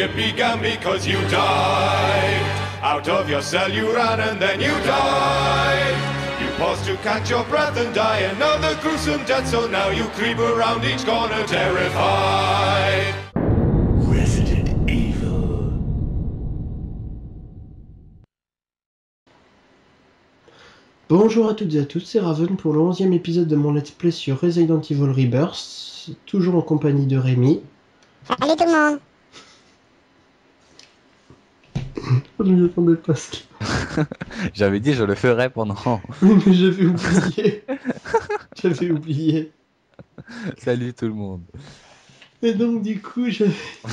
it began because you died. Out of your cell you ran and then you died. You paused to catch your breath and die another gruesome death, so now you creep around each corner terrified. Resident Evil. Bonjour à toutes et à tous, c'est Raven pour le 11e épisode de mon let's play sur Resident Evil Rebirth, toujours en compagnie de Rémi. Salut tout le monde. Je ne m'attendais pas à ça. J'avais dit je le ferais pendant. Oui, mais j'avais oublié. J'avais oublié. Salut tout le monde. Et donc du coup, là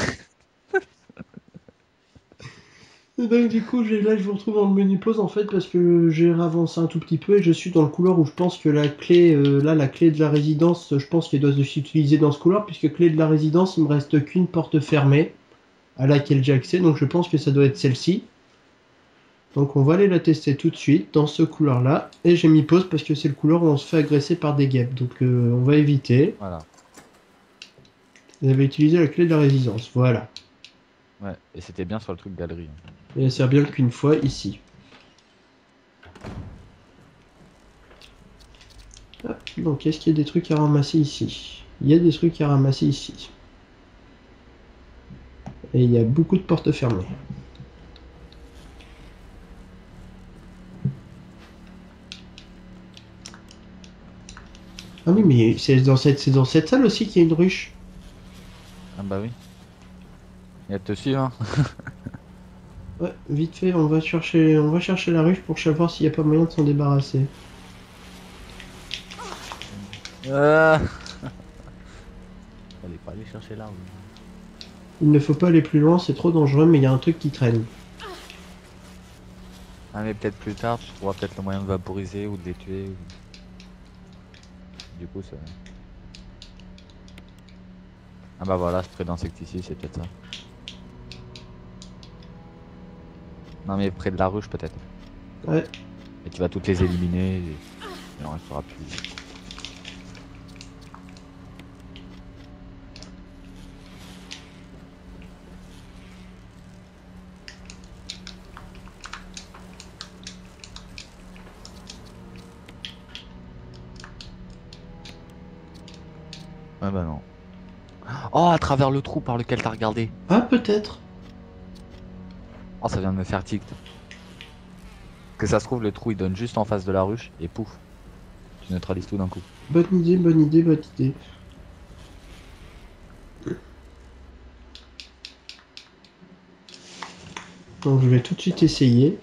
je vous retrouve dans le menu pause en fait parce que j'ai avancé un tout petit peu et je suis dans le couloir où je pense que la clé, la clé de la résidence, je pense qu'elle doit s'utiliser dans ce couloir puisque clé de la résidence, il me reste qu'une porte fermée à laquelle j'ai accès, donc je pense que ça doit être celle-ci. Donc on va aller la tester tout de suite dans ce couloir là et j'ai mis pause parce que c'est le couloir où on se fait agresser par des guêpes, donc on va éviter. Voilà. Vous avez utilisé la clé de la résidence, voilà. Ouais, et c'était bien sur le truc galerie. Et elle sert bien qu'une fois ici. Ah, donc est-ce qu'il y a des trucs à ramasser ici? Il y a des trucs à ramasser ici. Et il y a beaucoup de portes fermées. Ah oui, mais c'est dans cette salle aussi qu'il y a une ruche. Ah bah oui. Il y a de te suivre. Hein. Ouais, vite fait, on va chercher la ruche pour savoir s'il n'y a pas moyen de s'en débarrasser. Fallait pas aller chercher là. Il ne faut pas aller plus loin, c'est trop dangereux, mais il y a un truc qui traîne. Ah mais peut-être plus tard, tu trouveras peut-être le moyen de vaporiser ou de les tuer. Ou... Du coup ça... Ah bah voilà, spray d'insecticide, c'est peut-être ça. Non mais près de la ruche peut-être. Ouais. Et tu vas toutes les éliminer et il en restera plus. Ah bah non. Oh, à travers le trou par lequel t'as regardé. Ah, peut-être. Oh, ça vient de me faire tic. Que ça se trouve, le trou il donne juste en face de la ruche et pouf. Tu neutralises tout d'un coup. Bonne idée, bonne idée, bonne idée. Donc je vais tout de suite essayer.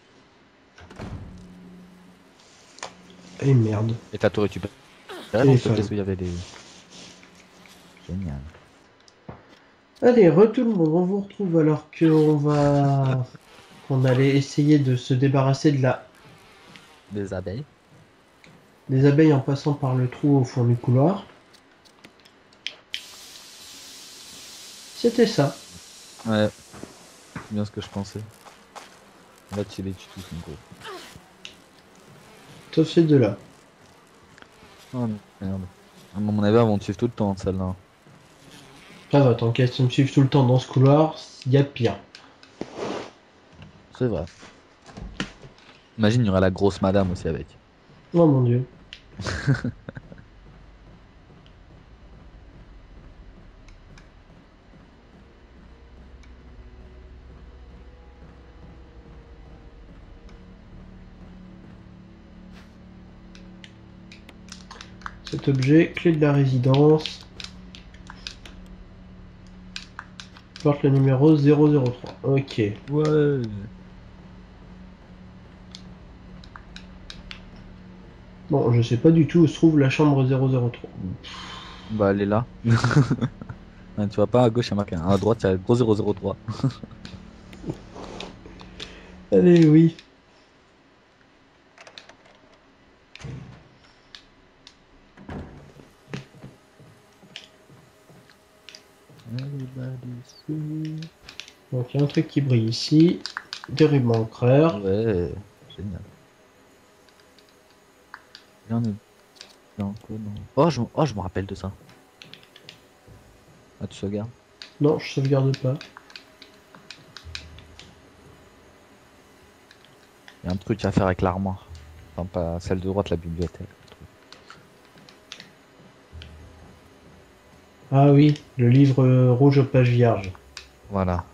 Et merde. Et ta tour, tu peux. Téléphone. Il y avait des. Génial. Allez, tout le monde, on vous retrouve alors qu'on allait essayer de se débarrasser Des abeilles. des abeilles en passant par le trou au fond du couloir. C'était ça. Ouais. C'est bien ce que je pensais. Là, tu les tues tous, en gros. Sauf ces deux-là. Oh merde. À mon avis, elles vont te suivre tout le temps, celle-là. Ça va, tant qu'elles me suivent tout le temps dans ce couloir, il y a pire. C'est vrai. Imagine, il y aura la grosse madame aussi avec. Oh mon dieu. Cet objet, clé de la résidence. Porte le numéro 003. Ok. Ouais. Bon, je sais pas du tout où se trouve la chambre 003. Bah, elle est là. Ah, tu vois pas, à gauche, il y a marqué. À droite, il y a le gros 003. Allez, oui. Donc il y a un truc qui brille ici. Des rubans encreurs. Ouais, génial. Bien, bien, quoi, non. Oh, je me rappelle de ça. Ah, tu sauvegardes? Non, je sauvegarde pas. Il y a un truc à faire avec l'armoire. Enfin, pas celle de droite, la bibliothèque. Ah oui, le livre rouge aux pages vierges. Voilà.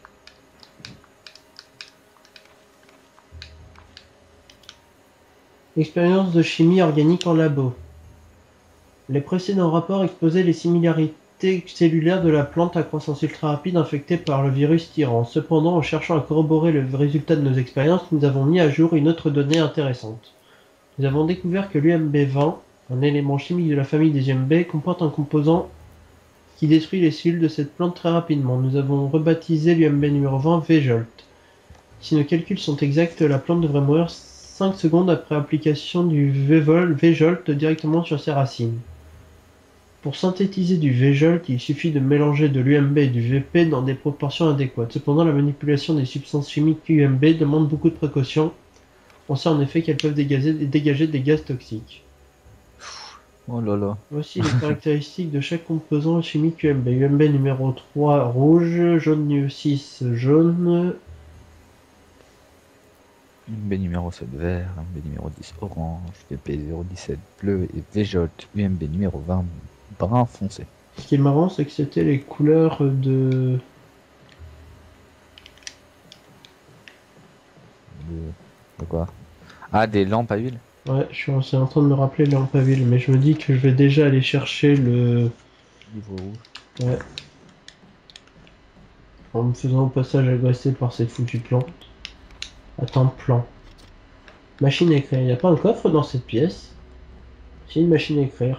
Expérience de chimie organique en labo. Les précédents rapports exposaient les similarités cellulaires de la plante à croissance ultra rapide infectée par le virus tyran. Cependant, en cherchant à corroborer le résultat de nos expériences, nous avons mis à jour une autre donnée intéressante. Nous avons découvert que l'UMB20, un élément chimique de la famille des UMB, comporte un composant qui détruit les cellules de cette plante très rapidement. Nous avons rebaptisé l'UMB numéro 20 Vjolt. Si nos calculs sont exacts, la plante devrait mourir 5 secondes après application du Vjolt directement sur ses racines. Pour synthétiser du Vjolt, il suffit de mélanger de l'UMB et du VP dans des proportions adéquates. Cependant, la manipulation des substances chimiques UMB demande beaucoup de précautions. On sait en effet qu'elles peuvent dégager des gaz toxiques. Oh là là. Voici les caractéristiques de chaque composant chimique UMB. UMB numéro 3 rouge, jaune 6 jaune, UMB numéro 7 vert, UMB numéro 10 orange, VP 017 bleu et Vjolt UMB numéro 20 brun foncé. Ce qui est marrant, c'est que c'était les couleurs de... De quoi? Ah, des lampes à huile? Ouais, je suis en train de me rappeler les lampes à huile, mais je me dis que je vais déjà aller chercher le... Livre rouge. Ouais. En me faisant au passage agresser par cette foutue plante. Attends, plan. Machine à écrire. Il n'y a pas un coffre dans cette pièce? C'est une machine à écrire.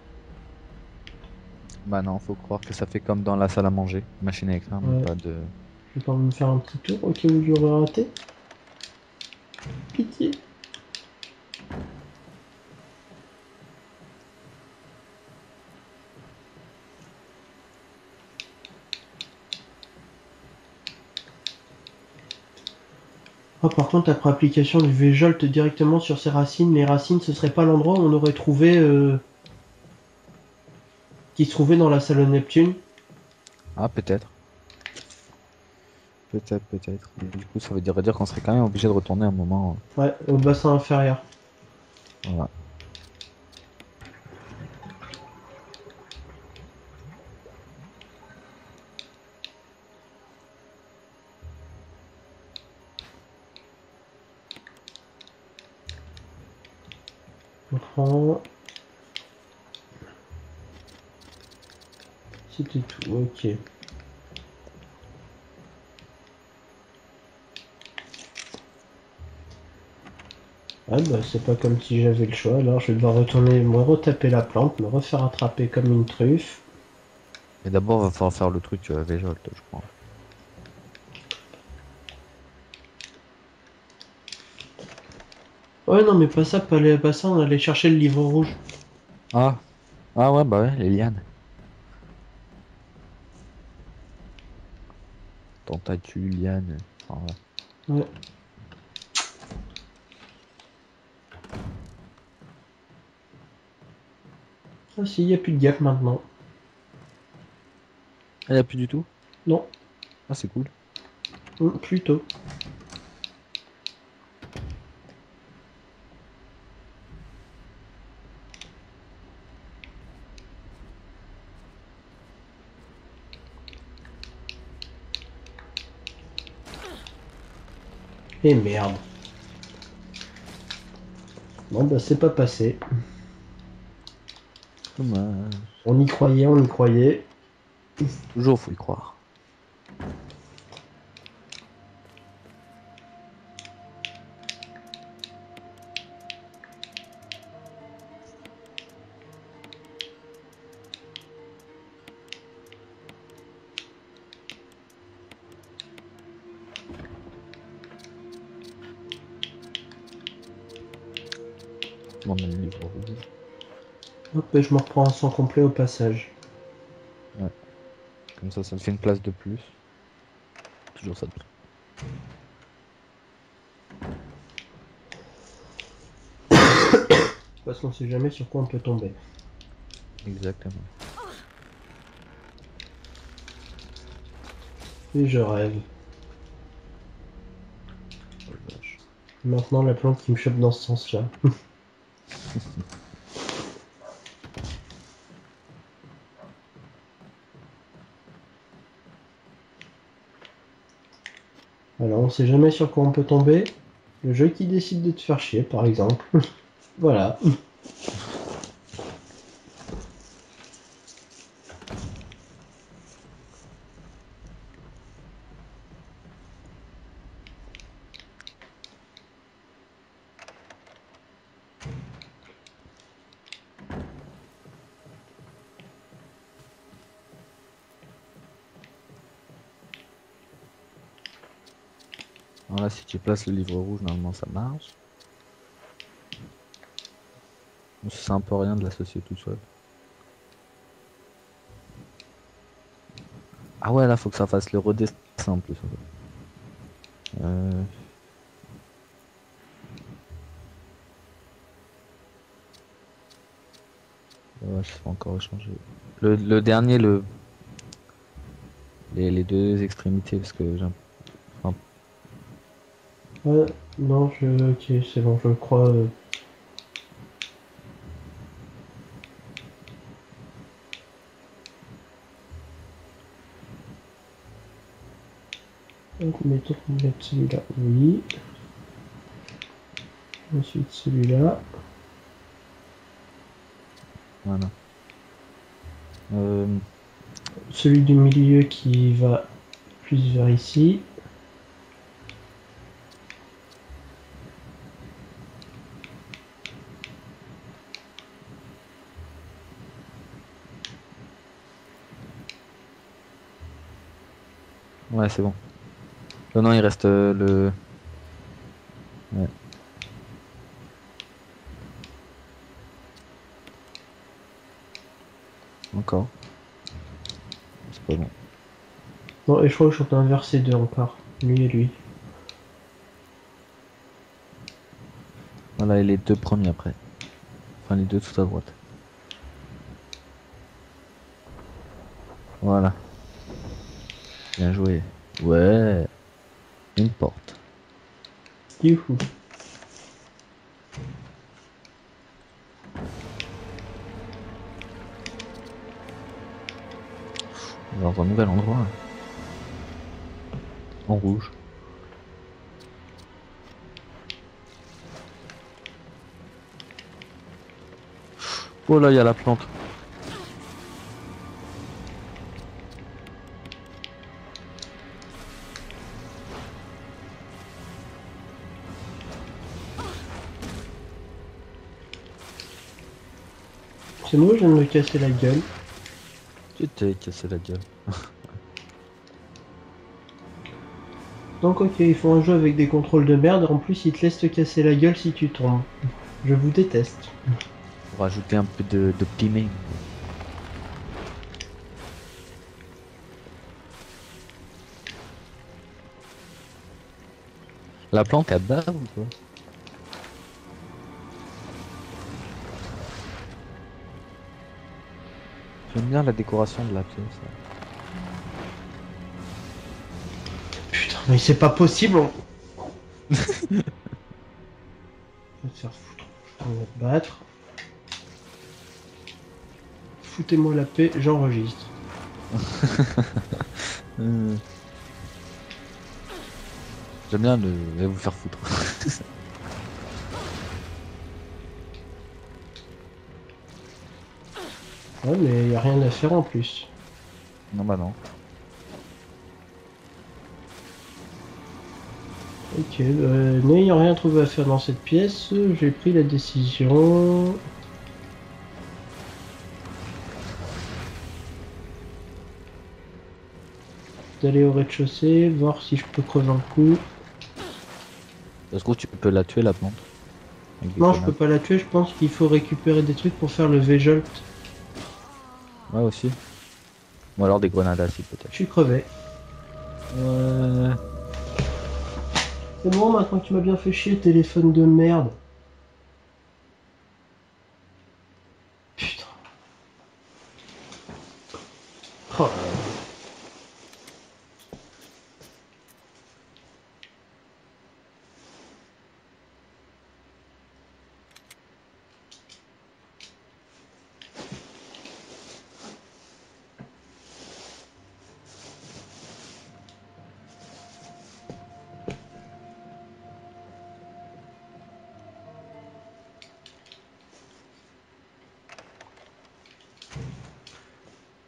Bah non, faut croire que ça fait comme dans la salle à manger. Machine à écrire, mais Ouais. pas de... Je vais quand même faire un petit tour au cas où j'aurais raté. Pitié. Oh, par contre, après application du Vjolt directement sur ses racines, les racines, ce serait pas l'endroit où on aurait trouvé... qui se trouvait dans la salle Neptune. Ah, peut-être. Peut-être, peut-être. Du coup, ça veut dire qu'on serait quand même obligé de retourner un moment. Ouais, au bassin inférieur. Voilà. On prend... C'était tout, ok. Ah bah c'est pas comme si j'avais le choix, alors je vais devoir retourner me retaper la plante, me refaire attraper comme une truffe. Mais d'abord, va falloir faire le truc Vjolt, je crois. Ouais non mais pas ça, pas ça, on allait chercher le livre rouge. Ah. Ah ouais, bah ouais, les lianes. Tentacule, liane. Enfin, voilà. Ouais. Ah si, y a plus de gap maintenant. Ah, y a plus du tout? Non, Ah, c'est cool. plutôt. Et merde. Bon bah c'est pas passé. Dommage. On y croyait, on y croyait. Toujours, faut y croire. On a le livre rouge. Hop, et je me reprends un sang complet au passage. Comme ça me fait une place de plus. Toujours ça de prix. Parce qu'on sait jamais sur quoi on peut tomber. Exactement. Et je rêve. Oh, la vache. Maintenant, la plante qui me chope dans ce sens-là. Alors, on sait jamais sur quoi on peut tomber. Le jeu qui décide de te faire chier, par exemple. Voilà. Alors là, si tu places le livre rouge, normalement ça marche. Ça sert un peu à rien de l'associer tout seul. Ah ouais, là, faut que ça fasse le redessin en plus. Ouais, je sais pas encore changer. Le dernier, les deux extrémités, parce que j'ai Ouais, non, ok, c'est bon, je crois. Mettons qu'on mette celui-là, oui. Ensuite celui-là. Voilà. Celui du milieu qui va plus vers ici. Ouais, c'est bon. Non, il reste le... Ouais. Encore. C'est pas bon. Non, et je crois que je suis en inverser deux encore. Lui et lui. Voilà, et les deux premiers après. Enfin, les deux tout à droite. Voilà. Bien joué. Ouais. Une porte. Youhou. Dans un nouvel endroit. En rouge. Oh là, il y a la plante. C'est moi, je viens de me casser la gueule. Tu t'es cassé la gueule. Donc ok, ils font un jeu avec des contrôles de merde, en plus ils te laissent te casser la gueule si tu tombes. Je vous déteste. Pour rajouter un peu de piment. La plante elle bave ou quoi? J'aime bien la décoration de la pièce. Putain, mais c'est pas possible. Je vais te faire foutre. On va te battre. Foutez-moi la paix, j'enregistre. J'aime bien vous faire foutre. Ouais, mais y a rien à faire en plus. Non bah non. Ok, n'ayant rien trouvé à faire dans cette pièce, j'ai pris la décision d'aller au rez-de-chaussée, voir si je peux crever un coup. Ça se trouve tu peux la tuer la plante. Avec des Non, je grenades. peux pas la tuer, je pense qu'il faut récupérer des trucs pour faire le V-Jolt. Ouais aussi. Ou alors des grenades acides Je peut-être. suis crevé. Ouais. C'est bon, maintenant que tu m'as bien fait chier, téléphone de merde. Putain. Oh.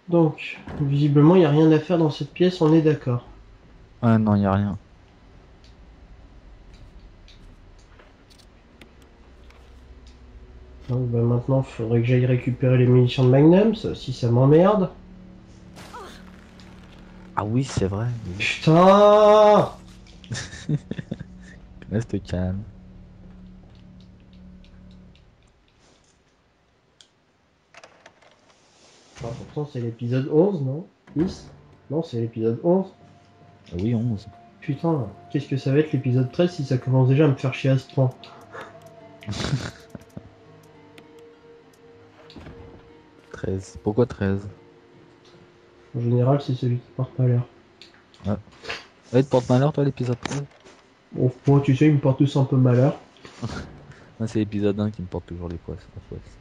Donc, visiblement, il n'y a rien à faire dans cette pièce, on est d'accord. Ouais, non, y a rien. Donc, bah, maintenant, il faudrait que j'aille récupérer les munitions de Magnum, ça aussi, ça m'emmerde. Ah oui, c'est vrai. Oui. Putain! Reste calme. Enfin, pourtant, c'est l'épisode 11, non? 10? Non, c'est l'épisode 11. Ah oui, 11. Putain, qu'est-ce que ça va être l'épisode 13 si ça commence déjà à me faire chier à ce point? 13. Pourquoi 13? En général, c'est celui qui porte malheur. Ouais. Ouais, te porte malheur, toi, l'épisode 13? Bon, moi, tu sais, il me porte tous un peu malheur. Moi, c'est l'épisode 1 qui me porte toujours les poisses. La poisse.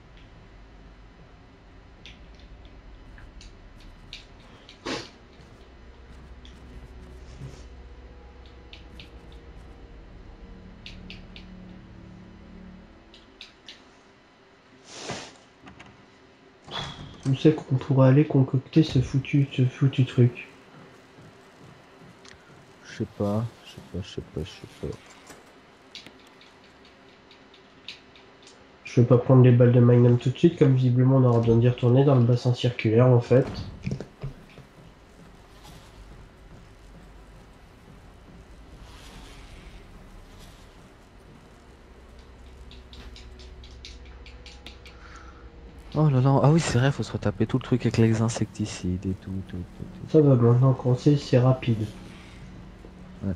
Où c'est qu'on pourrait aller concocter ce foutu truc? Je sais pas, je sais pas, je sais pas, je sais pas. Je vais pas prendre les balles de Magnum tout de suite, comme visiblement on aura besoin d'y retourner dans le bassin circulaire en fait. Oh là là, ah oui, c'est vrai, faut se retaper tout le truc avec les insecticides et tout. Ça va maintenant qu'on sait, c'est rapide. Ouais.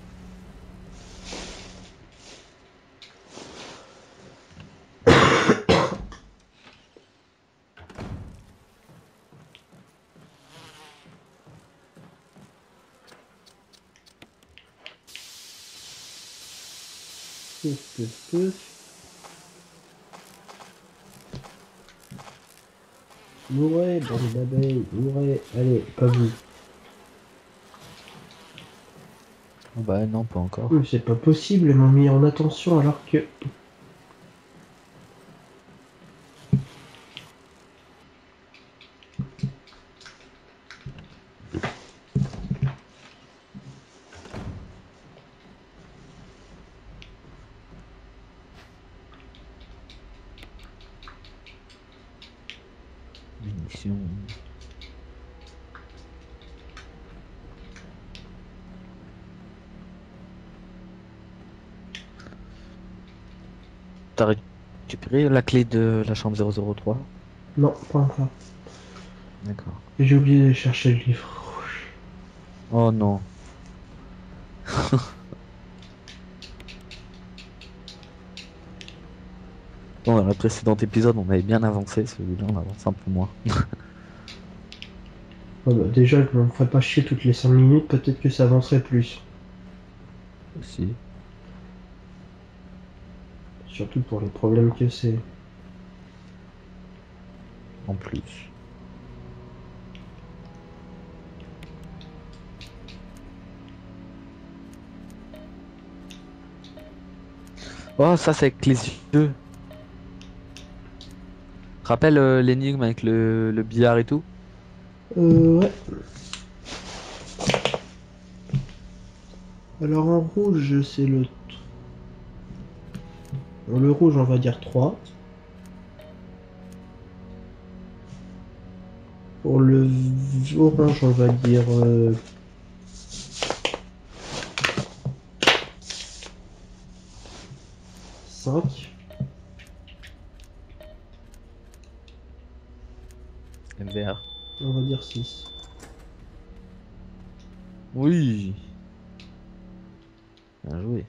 Pouf, pouf, pouf. Mourez, bande d'abeilles, mourez. Allez, pas vous. Oh bah non, pas encore. Mais c'est pas possible, elles m'ont mis en attention alors que... Munitions. T'as récupéré la clé de la chambre 003? Non, pas encore. D'accord. J'ai oublié de chercher le livre rouge. Oh non. Bon, dans le précédent épisode, on avait bien avancé, celui-là, on avance un peu moins. Ah bah, déjà, je me ferais pas chier toutes les 5 minutes, peut-être que ça avancerait plus. Aussi. Surtout pour les problèmes que c'est. En plus. Oh, ça c'est avec les yeux. Rappelle l'énigme avec le billard et tout? Ouais. Alors en rouge, c'est le... Le rouge, on va dire 3. Pour le orange, on va dire... 5. Vert. On va dire 6. Oui. Bien joué.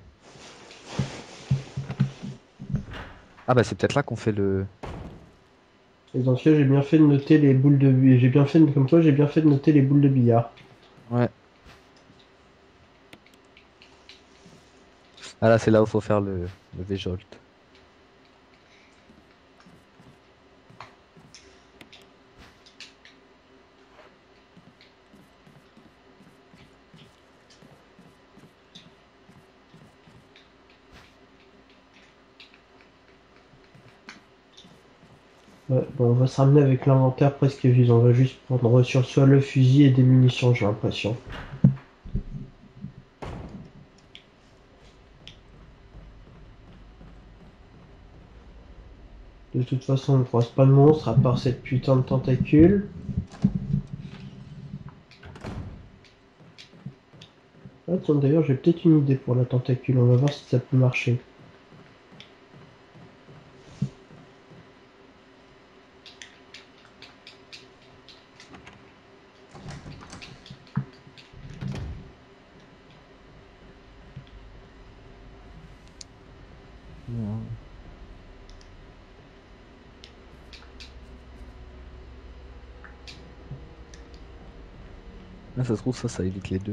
Ah bah c'est peut-être là qu'on fait le... Et dans ce cas, j'ai bien fait de noter les boules de... J'ai bien fait, comme toi, j'ai bien fait de noter les boules de billard. Ouais. Ah là c'est là où faut faire le V-jolt. Ouais, bon, on va se ramener avec l'inventaire presque vide. On va juste prendre sur soi le fusil et des munitions, j'ai l'impression. De toute façon, on ne croise pas de monstre à part cette putain de tentacule. Ah, tiens, d'ailleurs, j'ai peut-être une idée pour la tentacule. On va voir si ça peut marcher. Ouais. Là, ça se trouve, ça évite les deux.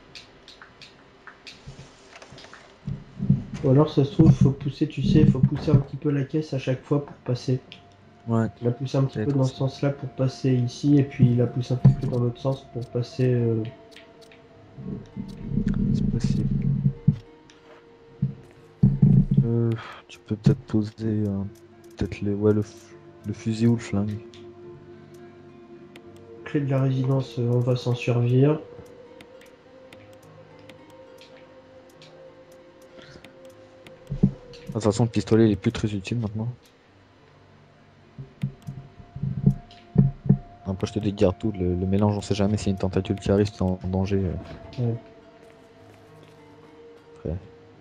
Ou alors, ça se trouve, faut pousser, tu sais, faut pousser un petit peu la caisse à chaque fois pour passer. Ouais, La pousser un petit c'est peu dans ce possible. sens-là pour passer ici, et puis la pousser un petit peu dans l'autre sens pour passer. C'est possible. Euh, Tu peux peut-être poser peut-être le fusil ou le flingue. Clé de la résidence, on va s'en servir. De toute façon, le pistolet il est plus très utile maintenant. Après, je te dis, garde tout. Le mélange, on sait jamais s'il y a une tentacule qui arrive, c'est en danger. Ouais. Après.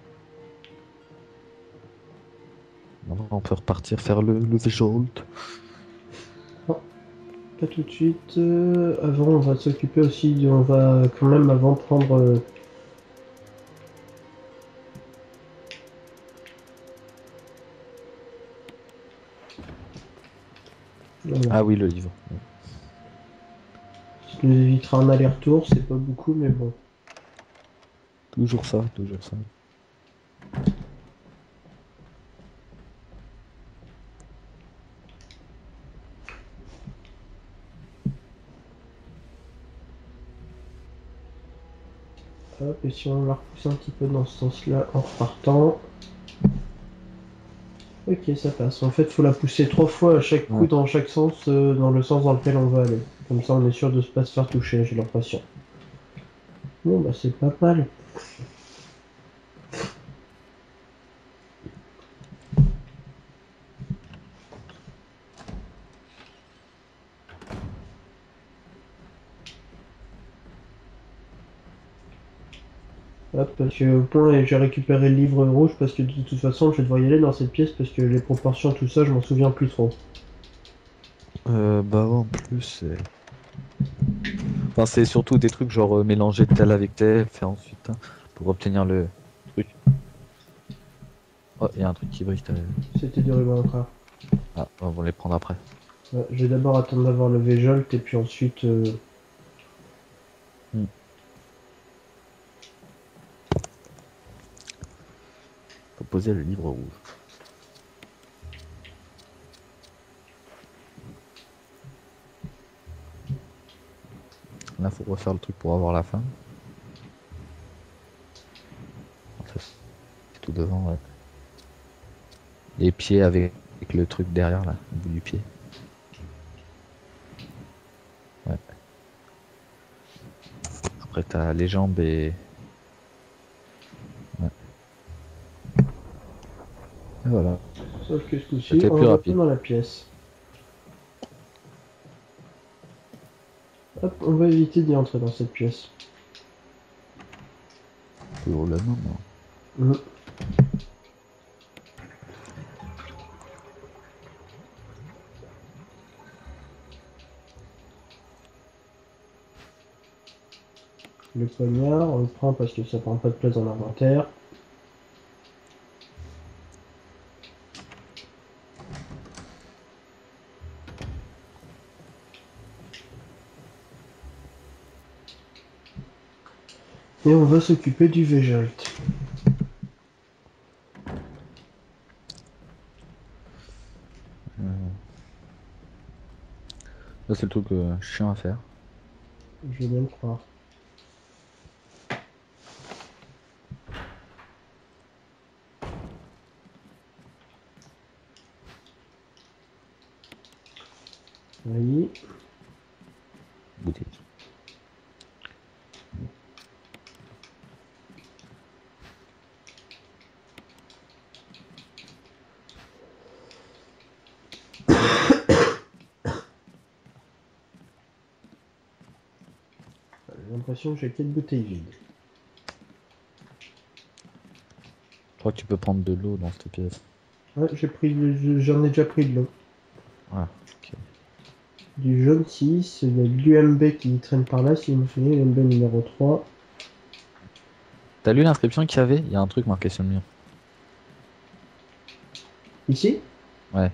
Maintenant, on peut repartir faire le V-Jolt. Non, pas tout de suite. Avant, on va s'occuper aussi. On va quand même avant prendre. Voilà. Ah oui, le livre. Ça nous évitera un aller-retour, c'est pas beaucoup, mais bon. Toujours ça, toujours ça. Hop, et si on la repousse un petit peu dans ce sens-là en repartant. Ok, ça passe. En fait, faut la pousser 3 fois à chaque coup Ouais. dans chaque sens, dans le sens dans lequel on va aller. Comme ça, on est sûr de ne pas se faire toucher, j'ai l'impression. Bon, bah c'est pas mal. Hop, parce que au point, j'ai récupéré le livre rouge parce que de toute façon, je vais devoir y aller dans cette pièce parce que les proportions, tout ça, je m'en souviens plus trop. Bah ouais, en plus, enfin, c'est surtout des trucs genre mélanger tel avec tel, faire ensuite hein, pour obtenir le truc. Oh, il y a un truc qui brille. C'était du ruban encore. Ah, on va les prendre après. Ouais, je vais d'abord attendre d'avoir le V-Jolt et puis ensuite. Hmm. Faut poser le livre rouge. Là, faut refaire le truc pour avoir la fin. Ça, c'est tout devant, ouais. Les pieds avec le truc derrière, là, au bout du pied. Ouais. Après, t'as les jambes et... Ouais. Et voilà. Sauf que ce coup-ci, C'était on plus va rapide. dans la pièce. Hop, on va éviter d'y entrer dans cette pièce. Oh là, non, non. Mhm. Le poignard, on le prend parce que ça prend pas de place dans l'inventaire. Et on va s'occuper du V-Jolt. Là, c'est le truc chiant à faire. Je vais bien le croire. Oui. Bouteille. J'ai l'impression que j'ai 4 bouteilles vides. Je crois que tu peux prendre de l'eau dans cette pièce. Ouais, j'en ai déjà pris de l'eau. Ah, ok. Du jaune 6, il y a de l'UMB qui traîne par là, si vous me souvenez, l'UMB numéro 3. T'as lu l'inscription qu'il y avait? Il y a un truc marqué sur le mur. Ici, Ouais.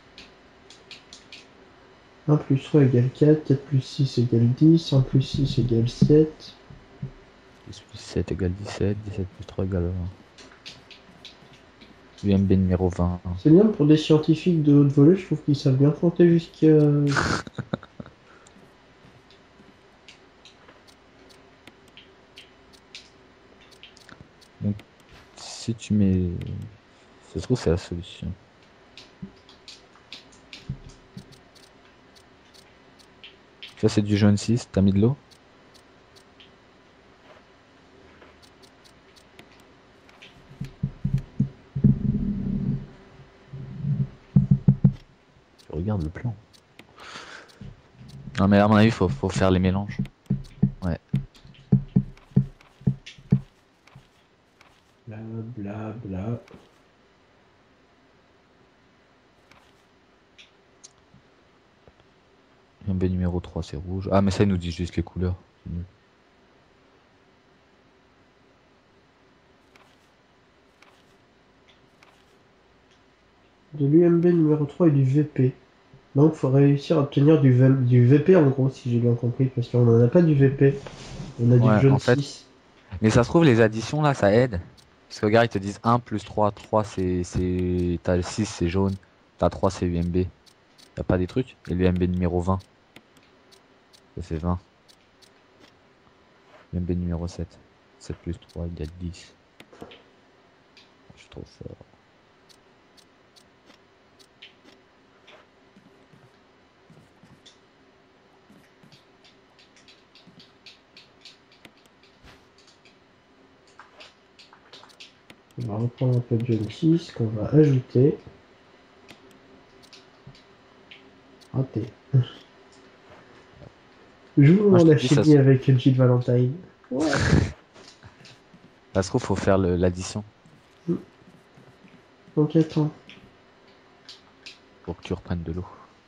1 plus 3 égale 4, 4 plus 6 égale 10, 1 plus 6 égale 7. 10 plus 7 égale 17, 17 plus 3 égale 20. UMB numéro 20. C'est bien pour des scientifiques de haute volée, je trouve qu'ils savent bien compter jusqu'à... Donc, si tu mets... Ça se trouve, c'est la solution. Ça, c'est du jaune 6. T'as mis de l'eau? Je regarde le plan. Non, mais à mon avis, faut faire les mélanges. Ouais. Bla bla bla. UMB numéro 3, c'est rouge. Ah, mais ça, il nous dit juste les couleurs. C'est nul. De l'UMB numéro 3 et du VP. Donc, il faut réussir à obtenir du VP en gros, si j'ai bien compris, parce qu'on n'en a pas du VP. On a Ouais, du jaune en fait. 6. Mais ça se trouve, les additions là, ça aide. Parce que regarde, ils te disent 1 plus 3. 3 t'as le 6 c'est jaune. T'as 3 c'est UMB. T'as pas des trucs? Et l'UMB numéro 20. Ça fait 20. UMB numéro 7. 7 plus 3 égale 10. Je suis trop fort. On va reprendre un peu de jaune 6 qu'on va ajouter. Raté. Jouons Moi, je à te la dis, ça chimie avec Jill Valentine. Ouais. se trouve, faut faire l'addition. Donc attends. Pour que tu reprennes de l'eau.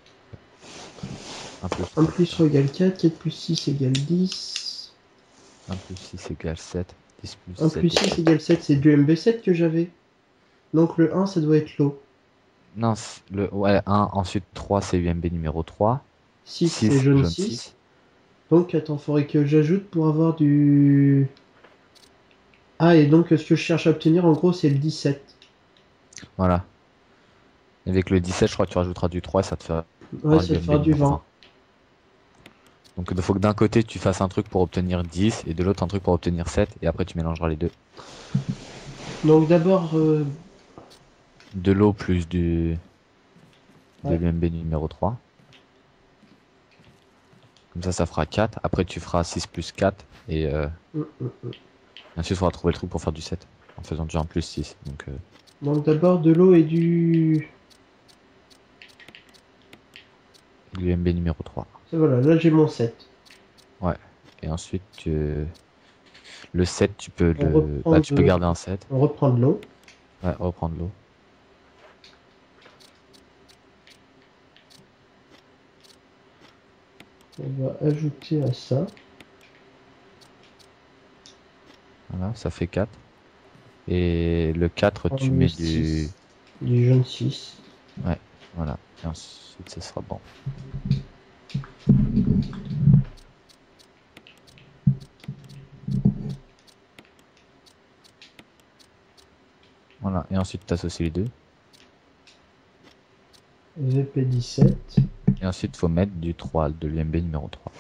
1 plus 1 3. plus 3 égale 4, 4 plus 6 égale 10. 1 plus 6 égale 7. 10 plus 1 7 plus 6 égale... égale 7, c'est du MB7 que j'avais. Donc le 1, ça doit être l'eau. Non, ouais, 1, ensuite 3 c'est UMB numéro 3. 6, c'est 6, jaune jaune 6. 6. Donc attends, faudrait que j'ajoute pour avoir du... Ah, et donc ce que je cherche à obtenir en gros, c'est le 17. Voilà. Avec le 17, je crois que tu rajouteras du 3 et ça te fera Ouais, ça l'UMB fera du numéro 20. 20. Donc il faut que d'un côté tu fasses un truc pour obtenir 10 et de l'autre un truc pour obtenir 7 et après tu mélangeras les deux. Donc d'abord... De l'eau plus de Ouais. l'UMB numéro 3. Comme ça fera 4. Après tu feras 6 plus 4 et ensuite il faudra trouver le truc pour faire du 7 en faisant du 1 plus 6. Donc d'abord de l'eau et du... l'UMB numéro 3. Et voilà, là j'ai mon 7. Ouais. Et ensuite le 7 tu peux tu peux garder un 7. On reprend de l'eau. Ouais, reprendre l'eau. On va ajouter à ça. Voilà, ça fait 4. Et le 4 tu mets du... Du jaune 6. Ouais, voilà. Et ensuite ça sera bon. Voilà, et ensuite tu associes les deux. VP17. Et ensuite faut mettre du 3, de l'UMB numéro 3.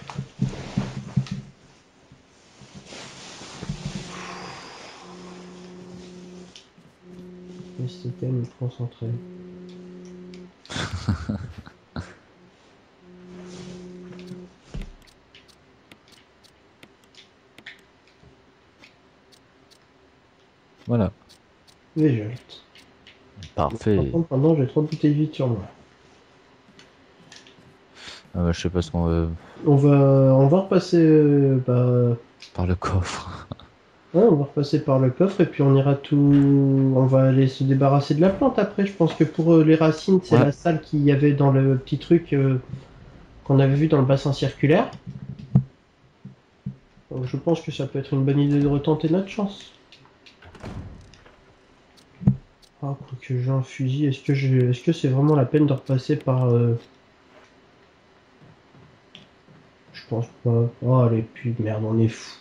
Restez calme et concentré. Voilà. Végélte. Parfait. Par contre, maintenant, j'ai 3 bouteilles vides sur moi. Je sais pas ce qu'on veut On va repasser, par le coffre. ouais, on va repasser par le coffre et puis on ira tout. On va aller se débarrasser de la plante après. Je pense que pour les racines, c'est Ouais. la salle qu'il y avait dans le petit truc qu'on avait vu dans le bassin circulaire. Donc je pense que ça peut être une bonne idée de retenter notre chance. Ah, quoique j'ai un fusil, est-ce que c'est vraiment la peine de repasser par. Je pense pas. Oh, allez, puis merde, on est fou.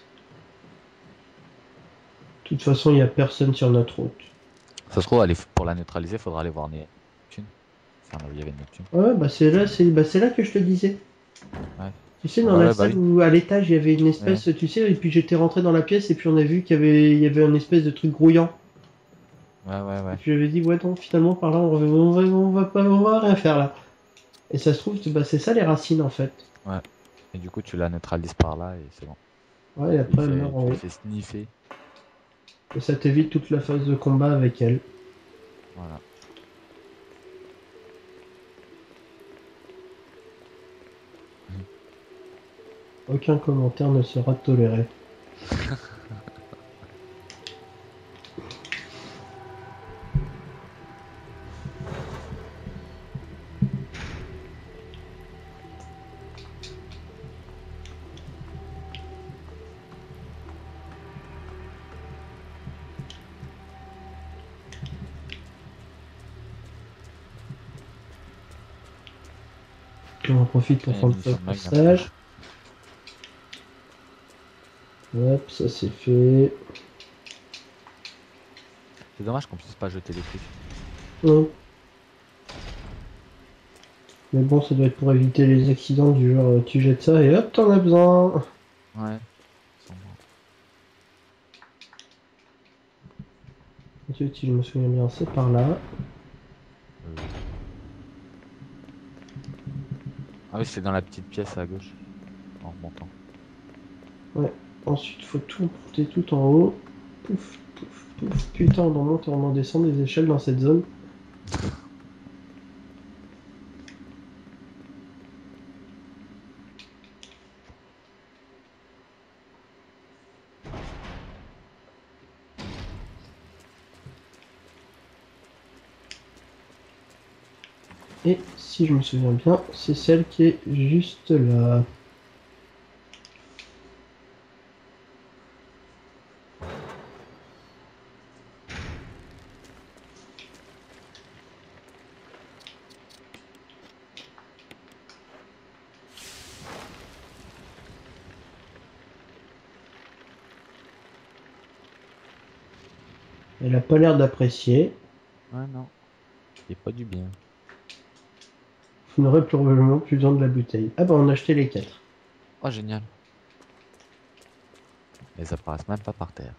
De toute façon, il n'y a personne sur notre route. Ça se trouve, pour la neutraliser, faudra aller voir Neptune. Enfin, là où il y avait Neptune. Ouais, c'est là que je te disais. Ouais. Tu sais, dans Ouais, la ouais, bah salle oui. où à l'étage il y avait une espèce, tu sais, et puis j'étais rentré dans la pièce et puis on a vu qu'il y avait un espèce de truc grouillant. Ouais, ouais, Et ouais. puis j'avais dit, ouais, non, finalement par là on va rien faire là. Et ça se trouve, bah, c'est ça les racines en fait. Et du coup, tu la neutralises par là et c'est bon. Ouais, et après elle meurt en Tu haut. les fais sniffer. Et ça t'évite toute la phase de combat avec elle. Voilà. Aucun commentaire ne sera toléré. On en profite pour Et prendre munitions le de mag, passage. Hop, ça c'est fait. C'est dommage qu'on puisse pas jeter les trucs. Non. Mais bon, ça doit être pour éviter les accidents du genre tu jettes ça et hop, t'en as besoin. Ouais. Ensuite, si je me souviens bien, c'est par là. Ah oui, c'est dans la petite pièce à gauche. En remontant. Ensuite, faut tout monter tout en haut. Pouf, pouf, pouf. Putain, on en monte et on en descend des échelles dans cette zone. Et si je me souviens bien, c'est celle qui est juste là. Elle a pas l'air d'apprécier. Ouais, non. C'est pas du bien. Vous n'aurez probablement plus besoin de la bouteille. Ah bah on a acheté les 4. Oh, génial. Elles apparaissent même pas par terre.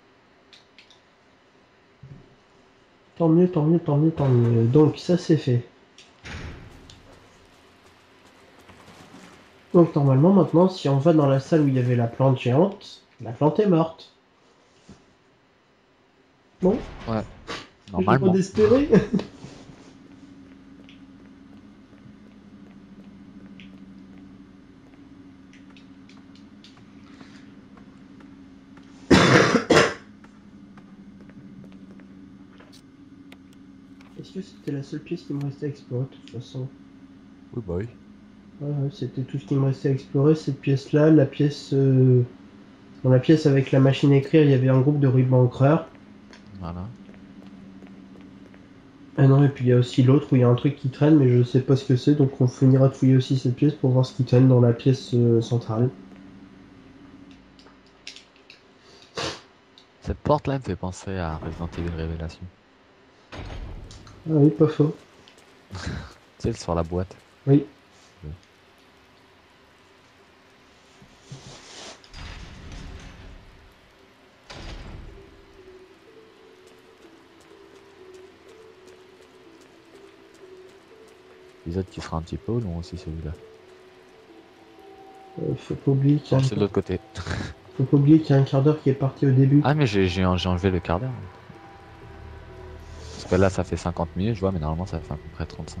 Tant mieux, tant mieux, tant mieux, tant mieux. Donc ça c'est fait. Donc normalement maintenant, si on va dans la salle où il y avait la plante géante, la plante est morte. Bon, Ouais. j'ai le droit Normalement. d'espérer. Est-ce que c'était la seule pièce qui me restait à explorer de toute façon? Oui, bah oui. Ouais, c'était tout ce qui me restait à explorer, cette pièce-là, la pièce... Dans la pièce avec la machine à écrire, il y avait un groupe de rubans encreurs. Voilà. Ah non, et puis il y a aussi l'autre où il y a un truc qui traîne, mais je sais pas ce que c'est, donc on finira de fouiller aussi cette pièce pour voir ce qui traîne dans la pièce centrale. Cette porte là me fait penser à Resident Evil Révélation. Ah oui, pas faux. Tu sais, sur la boîte. Oui. L'épisode qui sera un petit peu long aussi celui-là. Faut pas oublier C'est de l'autre côté. faut pas oublier qu'il y a un quart d'heure qui est parti au début. Ah mais j'ai enlevé le quart d'heure. Parce que là ça fait 50 minutes je vois mais normalement ça fait à peu près 35.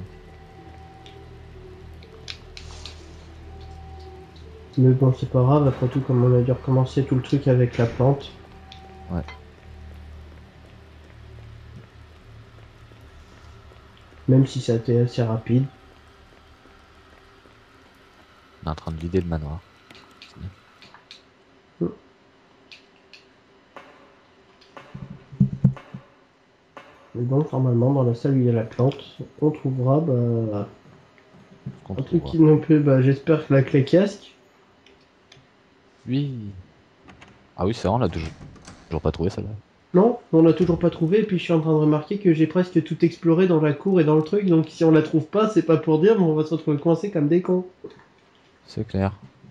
Mais bon, c'est pas grave, après tout, comme on a dû recommencer tout le truc avec la plante. Ouais. Même si ça a été assez rapide. On est en train de vider le manoir. C'est bien. Et donc, normalement, dans la salle où il y a la plante, on trouvera Ce qu'on un truc trouvera. qui nous peut, j'espère que la clé casque. Oui. Ah oui c'est vrai on l'a toujours pas trouvé celle-là. Non, on l'a toujours pas trouvé, et puis je suis en train de remarquer que j'ai presque tout exploré dans la cour et dans le truc, donc si on la trouve pas, c'est pas pour dire, mais on va se retrouver coincé comme des cons. C'est clair.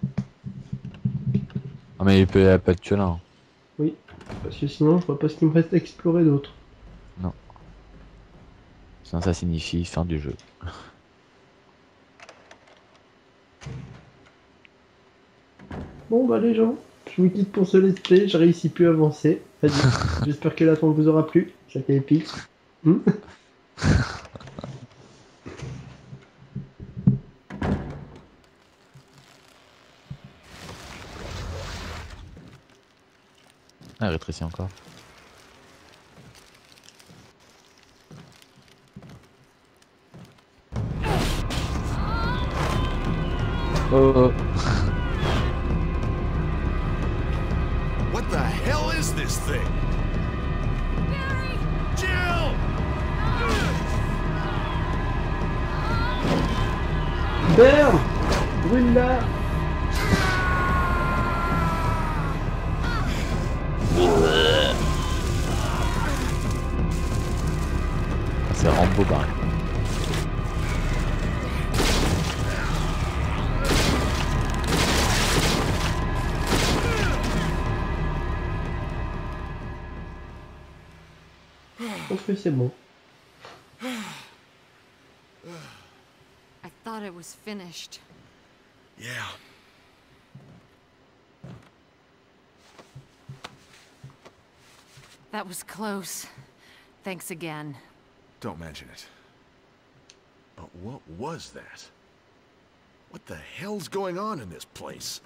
Ah mais elle peut être que là. Hein. Oui, parce que sinon, je vois pas ce qu'il me reste à explorer d'autre. Non. Sinon ça signifie fin du jeu. Bon, bah les gens, je vous quitte pour ce let's play, j'ai réussi plus à avancer. Vas-y, j'espère que l'attente vous aura plu, c'était épique. Hmm. Ah rétrécit encore. Oh. What the hell is this thing? Barry! Jill! Berne, brûle-la. C'est Rambo pareil. Je pense que c'est bon. I thought it was finished. Yeah. That was close. Thanks again. Don't mention it. But what was that? What the hell's going on in this place?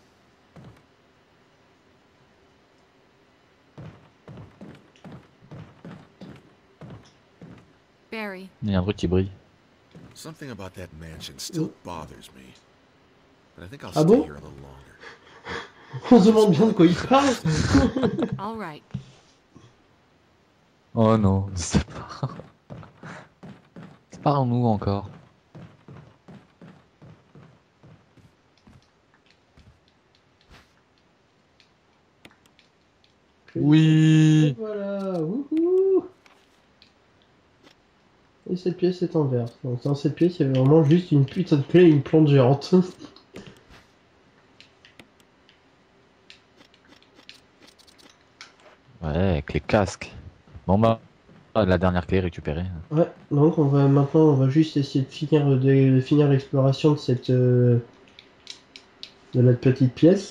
Barry, Il y a un truc qui brille. Something about that mansion still bothers me. But I think I'll Ah stay bon? here a little longer. On se demande bien de quoi il parle. all right. Oh non, c'est pas. Parle-nous encore. Oui. Et voilà, wouhou. Et cette pièce est en verre. Donc dans cette pièce, il y avait vraiment juste une putain de clé et une plante géante. Ouais, avec les casques. Bon bah, la dernière clé récupérée. Ouais, donc on va juste essayer de finir l'exploration de cette de la petite pièce.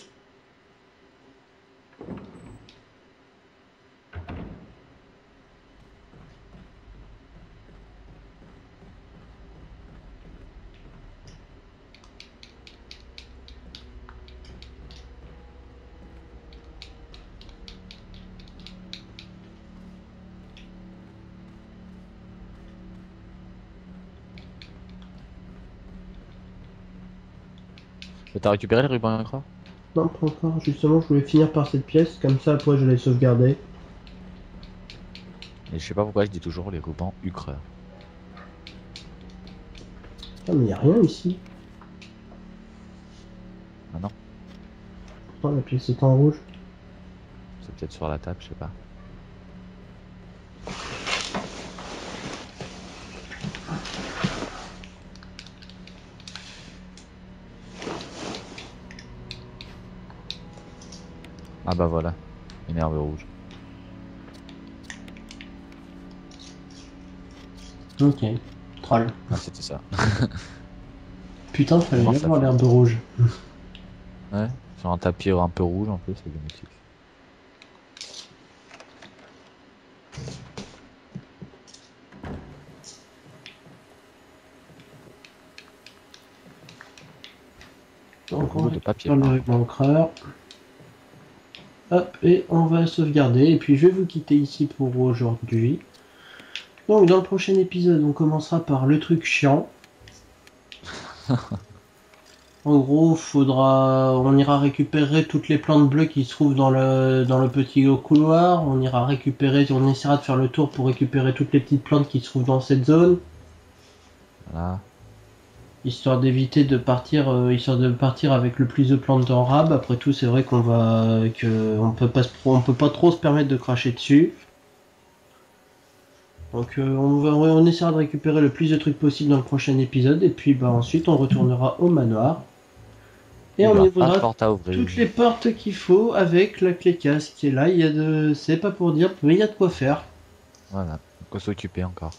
T'as récupéré les rubans incroyables? Non, pas encore. Justement, je voulais finir par cette pièce, comme ça après je l'ai sauvegardée. Et je sais pas pourquoi je dis toujours les rubans Ucre. Ah mais y a rien ici. Ah non, Pourtant la pièce est en rouge. c'est peut-être sur la table, je sais pas. Ah bah voilà, une herbe rouge. Ok, troll. Ah c'était ça. Putain, fallait Comment bien ça voir fait l'herbe rouge. Ouais, sur un tapis un peu rouge en plus, c'est le motif. Donc on Rouleau de récupère papier le peint. ruban encreur. Hop, et on va sauvegarder. Et puis je vais vous quitter ici pour aujourd'hui. Donc dans le prochain épisode, on commencera par le truc chiant. En gros, on ira récupérer toutes les plantes bleues qui se trouvent dans le petit couloir. On ira récupérer, on essaiera de faire le tour pour récupérer toutes les petites plantes qui se trouvent dans cette zone. Voilà. Histoire d'éviter de partir, avec le plus de plantes en rab. Après tout, c'est vrai on peut pas trop se permettre de cracher dessus. Donc on essaiera de récupérer le plus de trucs possible dans le prochain épisode. Et puis ensuite, on retournera au manoir. Et Il on y aura ouvrira plein de portes à ouvrir. toutes les portes qu'il faut avec la clé casse qui est là. C'est pas pour dire, mais il y a de quoi faire. Voilà. Faut s'occuper encore.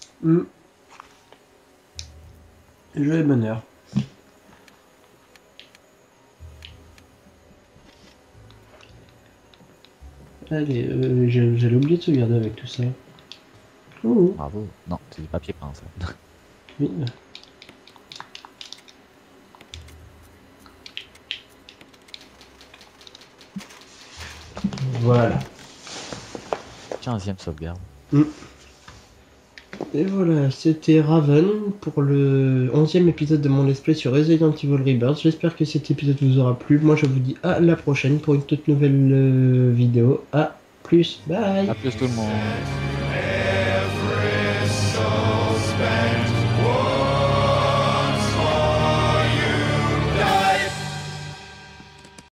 Jeu et bonheur. Allez, j'allais oublier de sauvegarder avec tout ça. Ouh, Bravo. Non, c'est du papier peint ça. oui. Voilà. 15e sauvegarde. Et voilà, c'était Raven pour le 11e épisode de mon let's play sur Resident Evil Rebirth. J'espère que cet épisode vous aura plu. Moi je vous dis à la prochaine pour une toute nouvelle vidéo. À plus, bye. A plus tout le monde.